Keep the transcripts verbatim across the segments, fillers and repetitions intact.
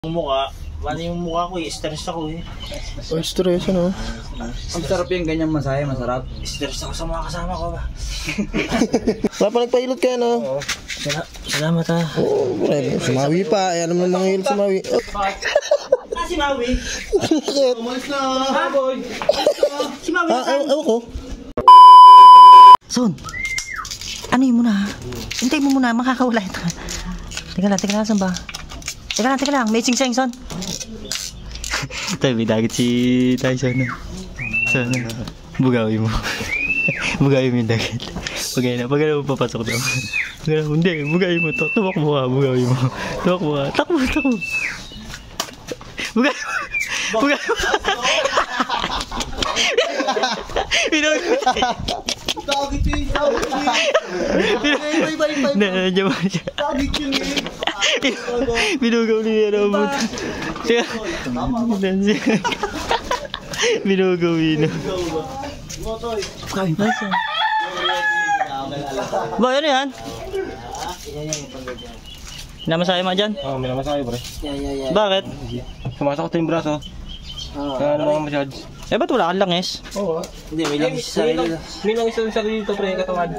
Yung mukha, ano yung mukha ko eh, stress ako eh. Oh, stress ano? Ang sarap yung ganyan masaya, masarap. Stress ako sa mga kasama ko ba? Wala pa nagpahilot ka no? Sala salamat ha. Oo, oh, pre. Sumawi pa. Eh, alam mo nang hilot sumawi. Oh. Ah, si Maui? Bakit? Umalis na! Ha, boy? Si Maui Ah, nasan? ewan ko. Son, ano yun muna ha? Hintay mo muna, makakawala ito. Teka lang, teka lang, saan ba? Teka lang, teka lang, may sing-sing, Son. Tayo, may dagat si Tyson. Sana, bugawi mo. Bugawi mo yung dagat. Pagay na, pagay na mo papasok daw. Pagay na, hindi, bugawi mo to. Tuwak mo ka, bugawi mo. Tuwak mo ka, takbo, takbo. Bugawi mo. Bugawi mo. Pinawag mo tayo. Dagit yun, dagit yun. Bye, bye, bye. Nandiyan mo siya. Dagit yun eh. Binugaw niya na mo. Siya. Binugaw yun. Kawin pa siya. Ba, ano yan? Namasahe mo dyan? Oo, oh, may namasahe pre. Yeah, yeah, yeah. Bakit? Sumasakot yung braso. Kaya ano mga masyad. Eh, ba't wala kang langis? Oo. Hindi, may lang sa sarili lang. May lang isang sarili dito pre, katawan.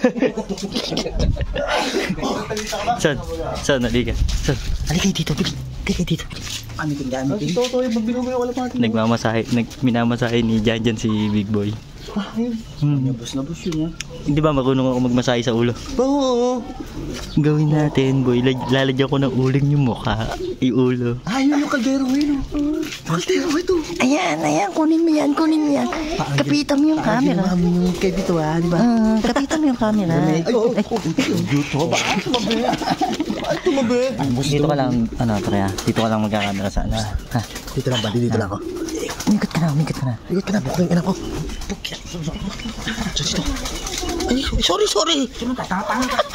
Saan? Saan? Halika. Saan? Halika dito, Bili. Halika dito. Amitin ka, amitin. Ito, ito, yung magbinubo yung kalapati. Nagmamasahe, nag, minamasahe ni Jan Jan si Big Boy. Hmm. Labos, labos yun ha. Hindi ba marunong ako magmasahe sa ulo? Oo. Gawin natin, boy. Lag- Lalagyan ko ng uling yung mukha. Yung ulo. Ah, yun yung kaldero yun. Kaldero ito. Ayan, ayan, kunin mo yan, kunin mo yan. Kapitan mo yung camera. Parang ginawa mo kay dito ha, di ba? Ah, kapitan mo yung camera. Ay, oo. Dito ba? Tumabi. Ay, tumabi. Dito ka lang, ano, pre, ha? Dito ka lang magkakamera sa ano. Ha? Dito lang ba? Dito lang ako. Umikot ka na, umikot ka na. Ikot ka na, bukong anak ko. Bukyan. Dito. Ay, sorry, sorry. Tanga-tanga ka.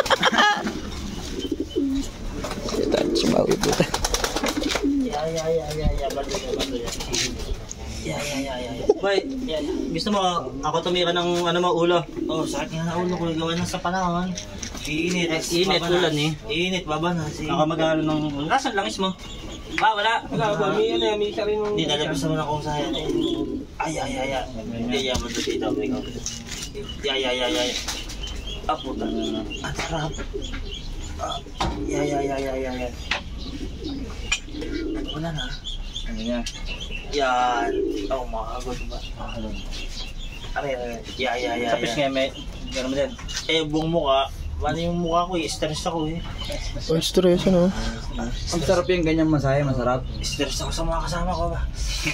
Sumawi po tayo. Yeah, yeah, yeah, yeah, yeah. Bado yan, bado yan. Yeah, yeah, yeah, yeah, yeah. Boy, yeah. Gusto mo, ako tumira ng ano mo, ulo? Oo, oh, sakit nga na ulo ko. Gawa na sa panahon. Iinit. Eh, init, ulan eh. Iinit, baba na. Ako mag-aaral ng... Nasaan langis mo? Ah, wala. Wala, wala. May ano, may isa rin ng... Hindi, nalabas naman akong sa... Ay, ay, ay, ay. Hindi, yan mo ito dito. Ay, ay, ay, ay. Ah, puta. Ang sarap. Ay, ay, ay, ay, ay, ay. Wala na. Ano yan? Yan. Oh, makagod ba? Ano yan? Yeah, yeah, yeah. Sa fish nga may... Gano'n mo din. Eh, buong mukha. Ano yung mukha ko eh? Stress ako eh. Oh, stress ano? Ang sarap yung ganyan masaya, masarap. Stress ako sa mga kasama ko ba?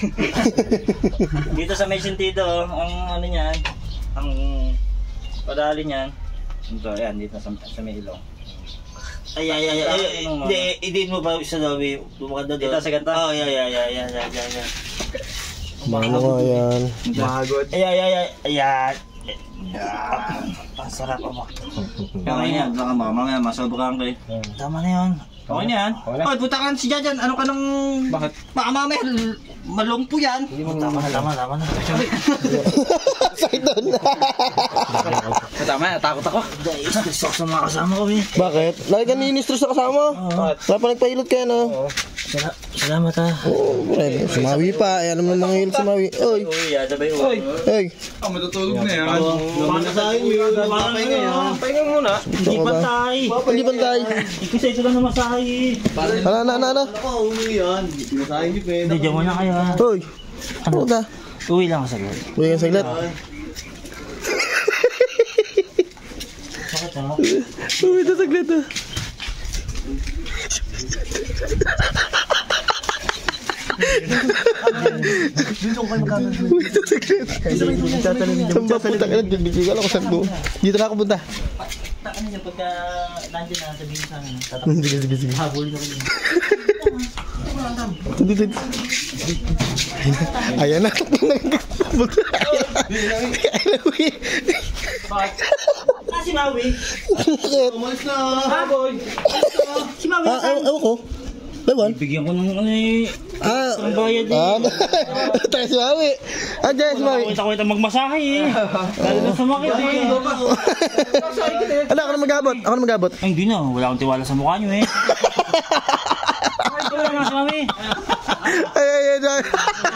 Dito sa may sentido, ang ano niyan, ang padali niyan. Ito, yan, dito sa, sa may ilong. Ay, ay, ay, ay, hindi, i-din mo ba sa dawi? Bumakad na doon. Dito sa ganda? Oo, ay, ay, ay, ay, ay, ay, ay. Mga nga yan. Mahagod. Ay, ay, ay, ay, ayan. Ang sarap ako. Mamaya yan, baka mamaya masobrang kayo. Tama na yun. Okay na yan. Oy, puta ka si Jajan. Ano ka nang... Bakit? Baka mamaya, malumpo yan. Tama na, tama, tama na. Sakit doon. Tama, natakot ako. Dahil, stress ako sa mga kasama ko eh. Bakit? Lagi ka nini-stress sa kasama? Wala pa nagpahilot ka no? Sala salamat ha. Oo, pre. Sumawi pa. Eh, alam mo nang hilot sumawi. Oy. Uy, yada ba yun? Uy. Ay. Ah, matutulog na yan. Paano sa akin yun? Pahinga yan. Pahinga muna. Hindi pantay. Hindi bantay. Ikisay sila na masahe. Ano, ano, ano, ano? Ako, uwi yan. Hindi, diyan mo na kayo ha. Oy. Ano ka? Uwi lang ako saglit. Uy, ang saglit. Bakit ha? Uy, ito saglit ah. Dito ko kayo magkano. Uy, ito saglit. Saan ba punta ka na? Bibigyan ako saan doon. Dito na ako punta. Ano niya, pagka nandiyan na, sabihin sa akin. Tatapos. Sige, sige, sige. Habol na rin. Dito, dito. Ayan na. Ayan na. Uy. Ah, si Maui. Umalis na. Ha, boy. Si Maui. Ah, ewan ko. Ewan. Bigyan ko ng ano eh. Ah, Ang bayad eh. ah, tayo si Maui. Ah, dyan si Maui. Kita ko ito magmasahe eh. Lalo na sumakit eh. Ano, ako na mag-abot. Ako na mag-abot. Ay, hindi na. Wala akong tiwala sa mukha nyo eh. Wala na si Mami. Ay, ay, ay, ay.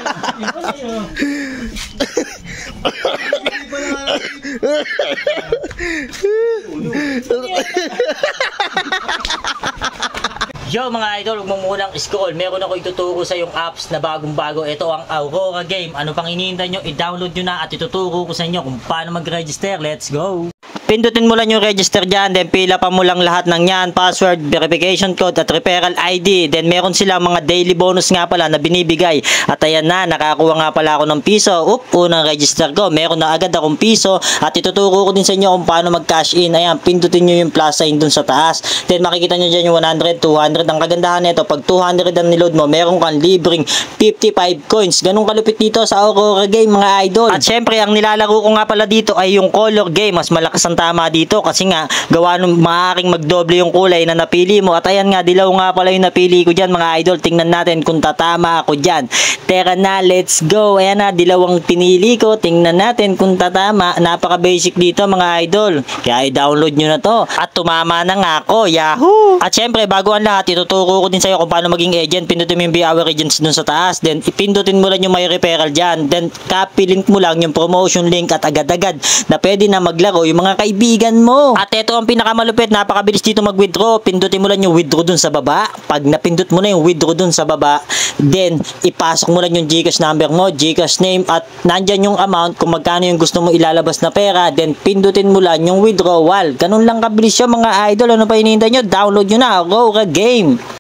Yo mga idol, huwag mo munang scroll. Meron ako ituturo sa yung apps na bagong-bago. Ito ang Aurora Game. Ano pang hinihintay nyo? I-download nyo na at ituturo ko sa inyo kung paano mag-register. Let's go! Pindutin mo lang yung register dyan, then pila pa mo lang lahat ng yan, password, verification code at referral I D. Then meron silang mga daily bonus nga pala na binibigay. At ayan na, nakakuha nga pala ako ng piso. Oop, unang register ko. Meron na agad akong piso at ituturo ko din sa inyo kung paano mag-cash in. Ayan, pindutin nyo yung plus sign dun sa taas. Then makikita nyo dyan yung one hundred, two hundred. Ang kagandahan nito, pag two hundred ang niload mo, meron kang libreng fifty-five coins. Ganun kalupit dito sa Aurora Game mga idol. At syempre, ang nilalaro ko nga pala dito ay yung color game. Mas malakas ang tama dito kasi nga gawa nung maaaring magdoble yung kulay na napili mo. At ayan nga, dilaw nga pala yung napili ko dyan mga idol. Tingnan natin kung tatama ako dyan. Teka na, let's go. Ayan na, dilaw ang pinili ko. Tingnan natin kung tatama. Napaka basic dito mga idol. Kaya i-download nyo na to. At tumama na nga ako. Yahoo! At syempre, bago ang lahat, ituturo ko din sa'yo kung paano maging agent. Pindutin mo yung Be Our Agents dun sa taas. Then ipindutin mo lang yung may referral dyan. Then copy link mo lang yung promotion link at agad-agad na pwede na maglaro yung mga kaibigan mo. At ito ang pinakamalupit, napakabilis dito mag-withdraw. Pindutin mo lang yung withdraw dun sa baba. Pag napindot mo na yung withdraw dun sa baba, then ipasok mo lang yung Gcash number mo, Gcash name, at nandyan yung amount kung magkano yung gusto mo ilalabas na pera. Then pindutin mo lang yung withdrawal. Ganun lang kabilis yun mga idol. Ano pa hinihintay nyo? Download nyo na Aurora Game.